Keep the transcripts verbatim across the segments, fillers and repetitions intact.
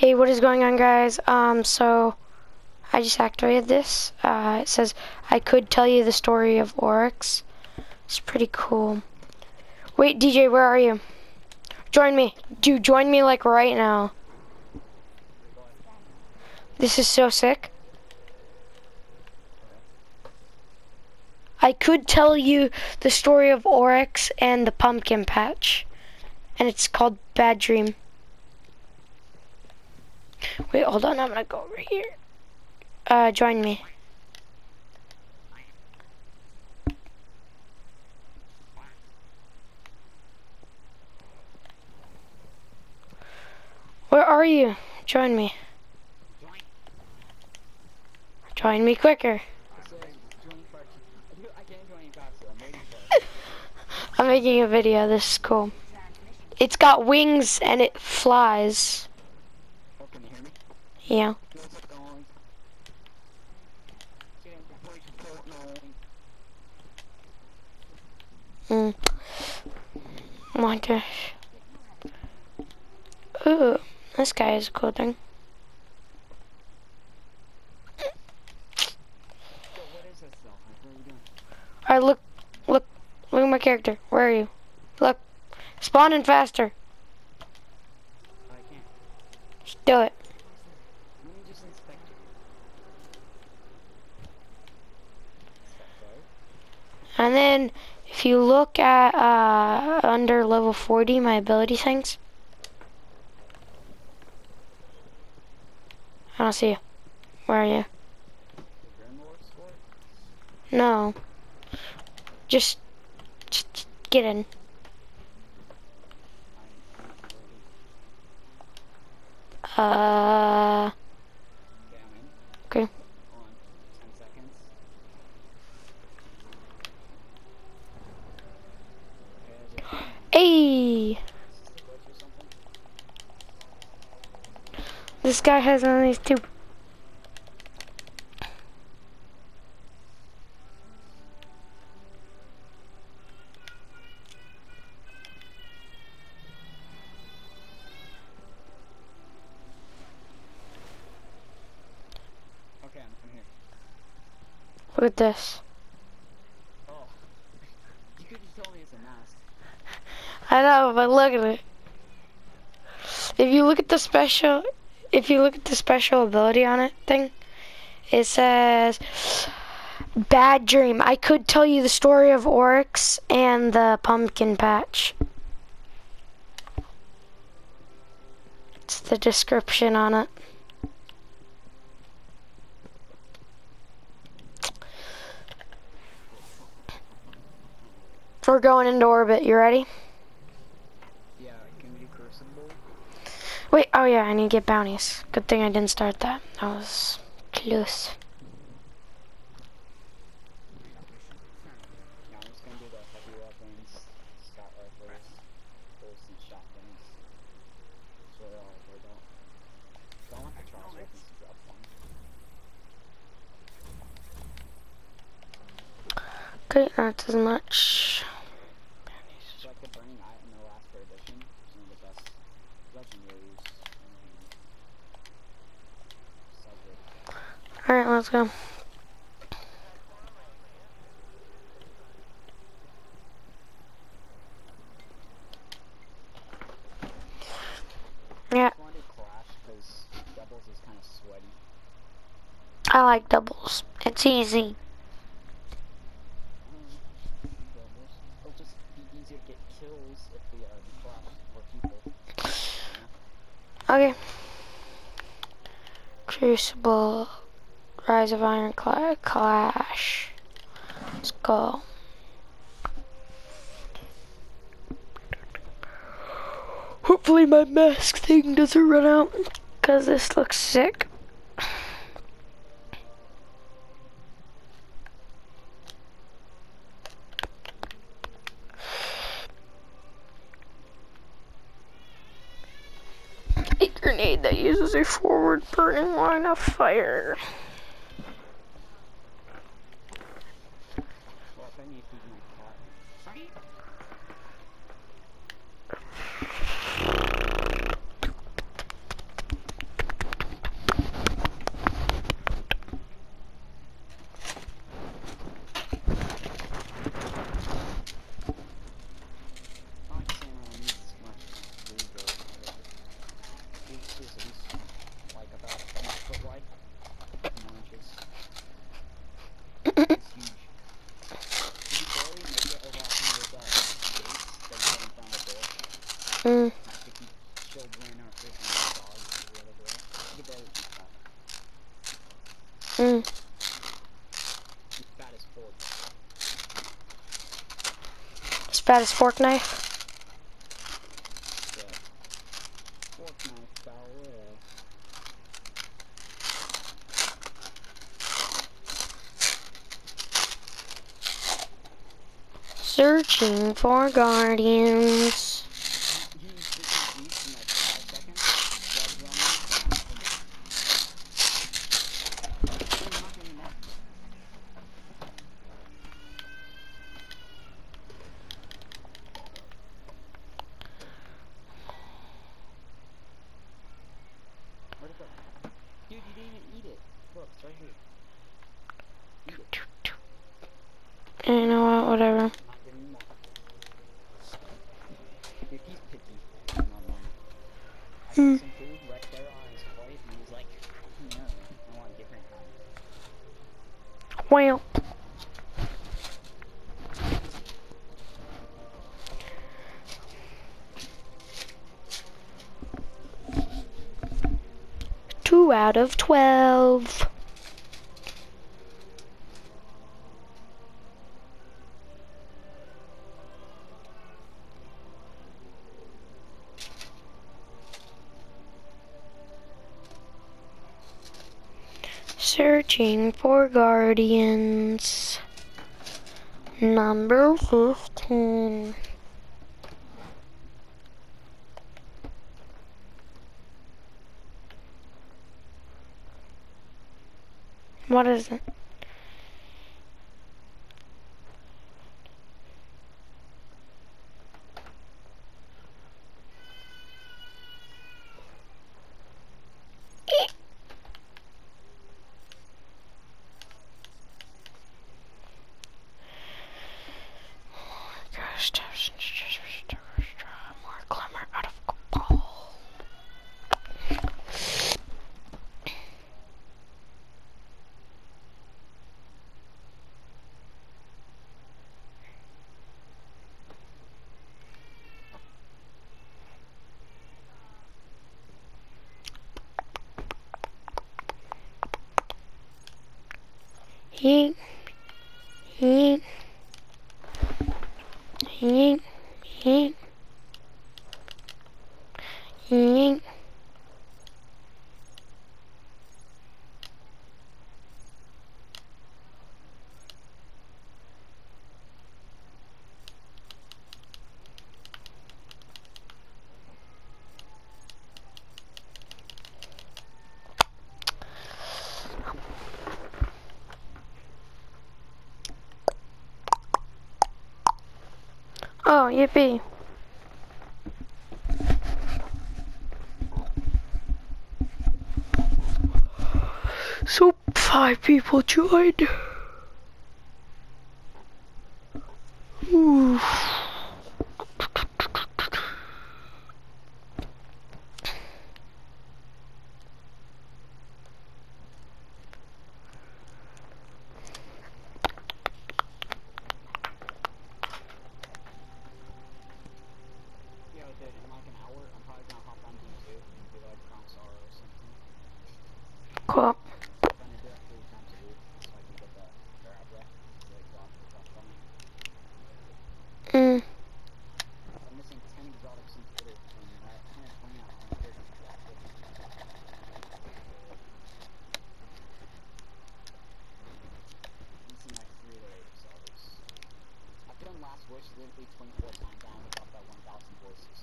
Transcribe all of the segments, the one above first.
Hey, what is going on, guys? Um, so I just activated this. Uh, it says I could tell you the story of Oryx. It's pretty cool. Wait, D J, where are you? Join me. Dude, join me like right now. This is so sick. I could tell you the story of Oryx and the pumpkin patch. And it's called Bad Dream. Wait, hold on, I'm gonna go over here. Uh, join me. Where are you? Join me. Join me quicker. I'm making a video, this is cool. It's got wings and it flies. Yeah. Mm. Oh my gosh. Ooh, this guy is a cool thing. Alright, look, look, look at my character. Where are you? Look, spawning faster. Just do it. And then, if you look at uh, under level forty, my ability things. I don't see you. Where are you? No. Just, just get in. Uh. Okay. Hey. This guy has one of these two. Okay, I'm here. Look at this. Oh. You could just tell me it's a mask. I know, but look at it. If you look at the special, if you look at the special ability on it thing, it says Bad Dream. I could tell you the story of Oryx and the pumpkin patch. It's the description on it. We're going into orbit. You ready? Yeah, can we do Crucible? Wait, oh yeah, I need to get bounties. Good thing I didn't start that. That was close. Yeah, I'm just gonna do the heavy weapons, scout rifles, bolts, and shotguns. So uh, we don't, don't want the charge weapons to drop one. Okay, not as much. It's like the Burning Eye in the last edition. It's one of the best legendaries. So good. Alright, let's go. Yeah, I just wanted to Clash because doubles is kind of sweaty. I like doubles. It's easy. Doubles. It'll just be easier to get kills if we uh, Clash more people. Okay. Crucible, Rise of Iron Cla Clash. Let's go. Hopefully my mask thing doesn't run out, because this looks sick. A grenade that uses a forward burning line of fire. Well, if I need to feed my cat. Sorry. is at least like about an inch foot wide. More inches. It's huge. You could barely make it over off one of those uh, gates that you put in front of the door. Mm. Like if you children or freaking dogs or whatever else. You could barely keep that. Mm. It's bad as fork. As bad as fork knife. Yeah. Fork knife power. Searching for guardians. You, you freaking eat in like five seconds. Blood running. Boom. I'm not getting that. Where'd it go? Dude, you didn't even eat it. Look, it's right here. Eat it. You know what? Whatever. I'm not giving you more. Dude, he's picky. I'm not normal. I Hmm. put some food right there on his plate, and he's like, no, I want a different kind. Well. Two out of twelve. Searching for guardians. Number fifteen. What is it? More glimmer out of control. Yeet, yeet, yeet, yeet, yeet. Oh, yippee. So five people joined. Ooh. Yo, dude, in like an hour, I'm probably gonna hop on D two and do like Bronx R or something. Cool. I'm gonna do it three times a week so I can get the grab rep, like drop, drop on it. Mm. I'm missing ten exotics in Twitter, and I one hundred twenty out on Twitter. I'm missing like three or eight exotics. I've done last wish literally twenty-four times. I only got that one thousand voices.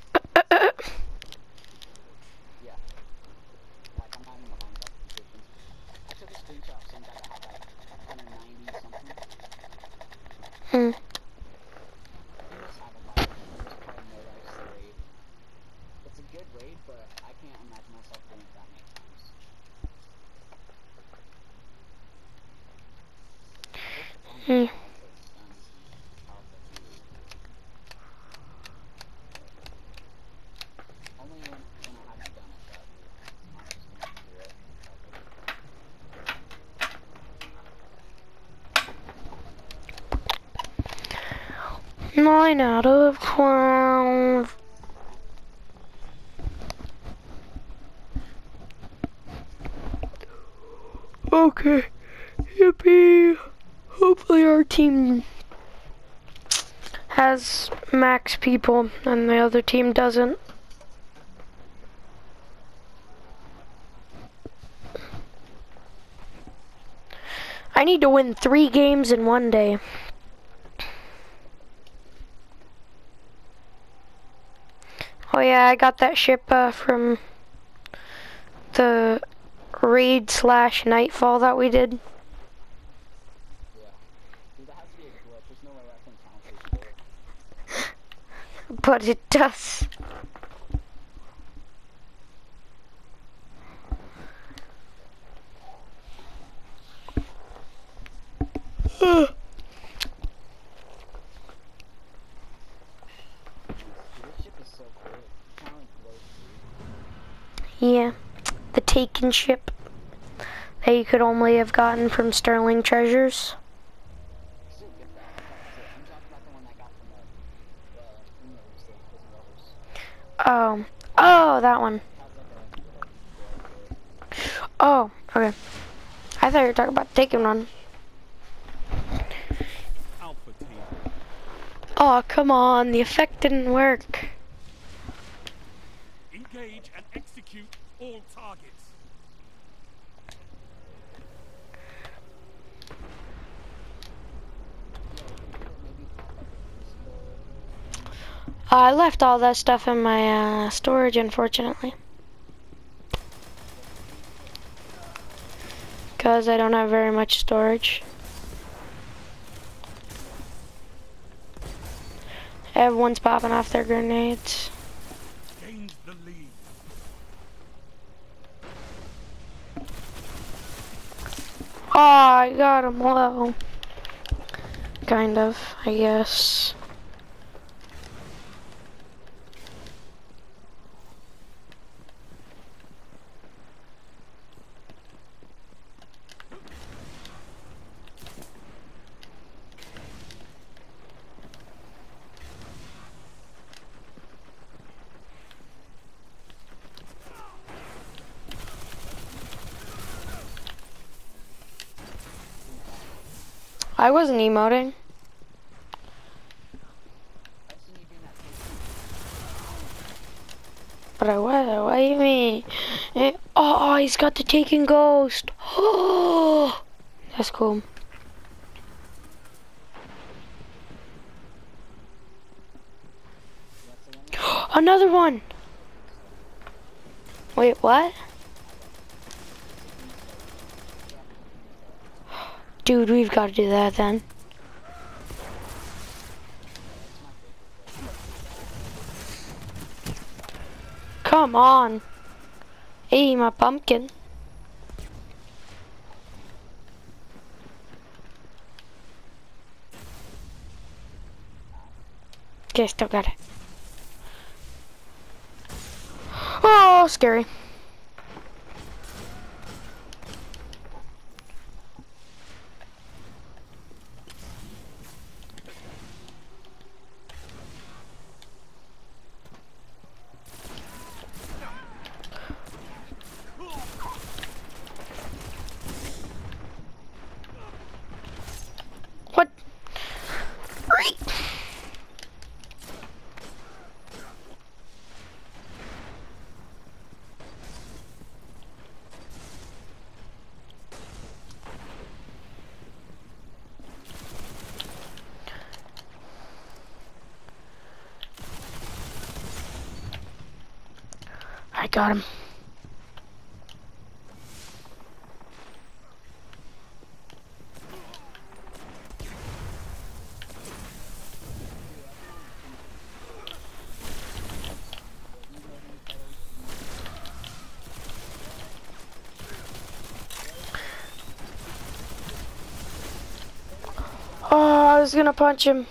Yeah. Like, I'm not even lying about the completions. I took a screenshot of some guy that had like one hundred ninety something. Hmm. He must have a lot of them. He must probably know Life's the raid. It's a good raid, but I can't imagine myself doing it that many times. Hmm. Only when, when I haven't done it, but Nine out of twelve. Okay. Yippee. Hopefully our team has max people and the other team doesn't. I need to win three games in one day. Oh yeah, I got that ship uh, from the raid slash nightfall that we did. Yeah. Dude, that has to be a glitch. There's no way that thing counts as gold. But it does. Dude, this ship is so cool. It kind of like glows blue. Yeah, the taken ship that you could only have gotten from Sterling Treasures. I still get that. That's it. I'm talking about the one I got from the, uh, you know, just like prison lovers. Oh, oh, that one. It has like a little glow to it. Oh, okay. I thought you were talking about the taken one. Alpha team. Oh, come on, the effect didn't work. Engage and execute all targets. Uh, I left all that stuff in my uh, storage, unfortunately. Because I don't have very much storage. Everyone's popping off their grenades. Gained the lead. Oh, I got him low. Kind of, I guess. I wasn't emoting. I've seen you doing that But I was, what do you mean? Eh, oh, he's got the Taken Ghost. Oh, that's cool. Another one. Wait, what? Dude, we've got to do that then. Come on. Hey, my pumpkin. Okay, still got it. Oh, scary. What? Right. I got him. Oh, I was gonna punch him.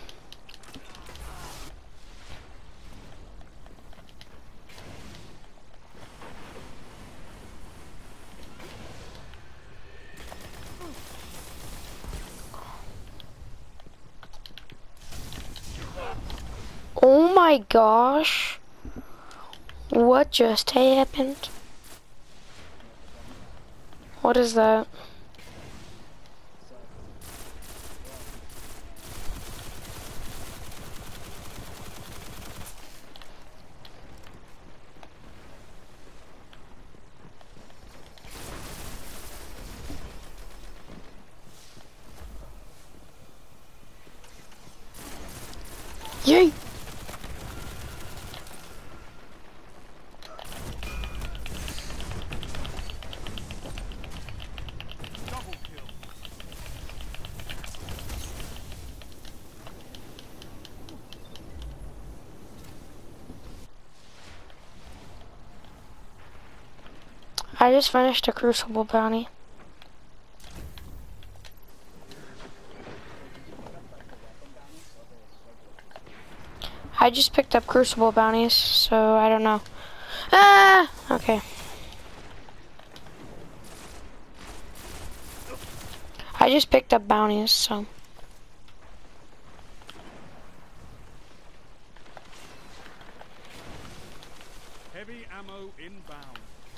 my gosh. What just happened? What is that? So, Yay! Double kill. I just finished a Crucible bounty. I just picked up Crucible bounties, so I don't know. Ah! Okay. I just picked up bounties, so. Heavy ammo inbound.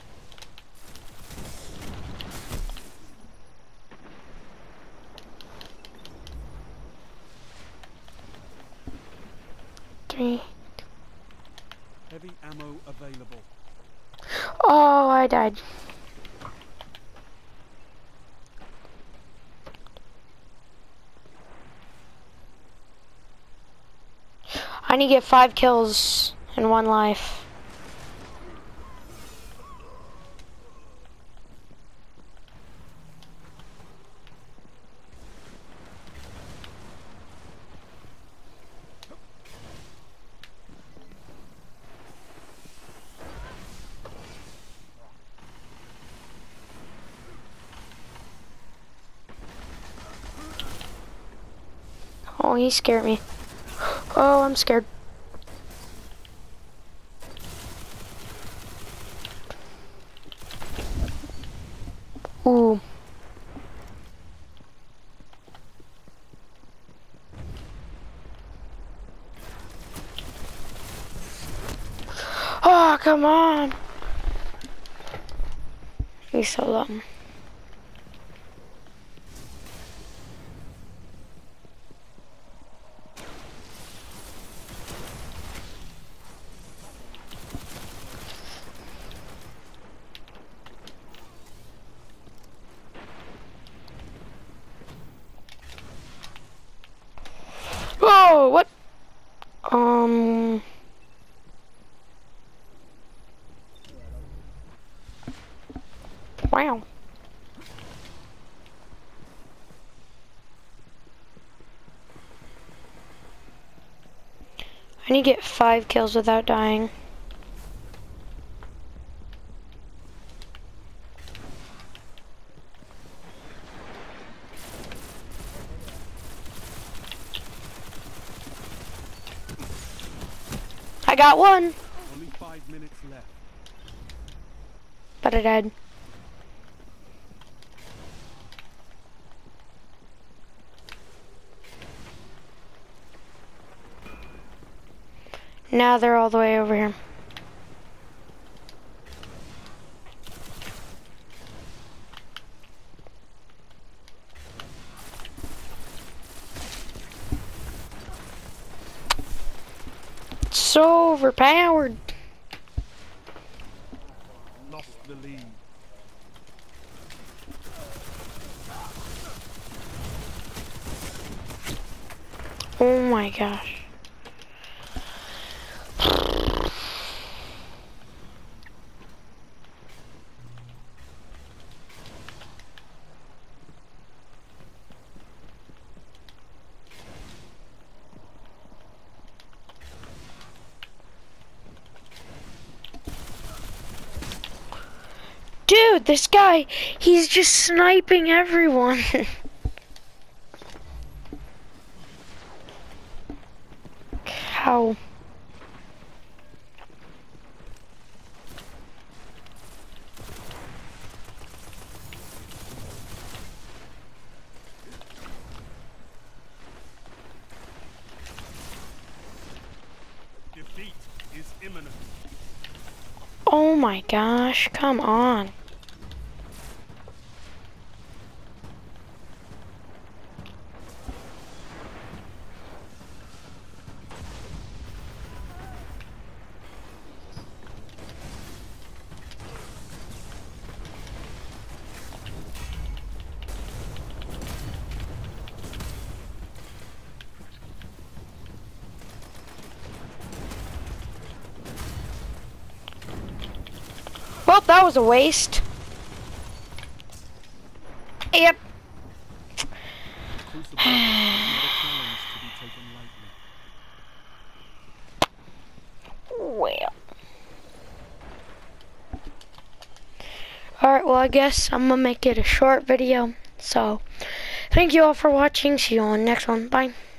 Three. Heavy ammo available. Oh, I died. I need to get five kills in one life. Oh, he scared me. Oh, I'm scared. Ooh. Oh, come on. He's so dumb. Whoa, what? Um. Wow. I need to get five kills without dying. I got one, Only five minutes left. but I died. Now they're all the way over here. So overpowered. Lost the lead. Oh my gosh. Dude, this guy, he's just sniping everyone. How? Oh my gosh, come on. Well, that was a waste. Yep. Crucible is not a challenge to be taken lightly. Well. Alright, well I guess I'm gonna make it a short video. So, thank you all for watching. See you on the next one. Bye.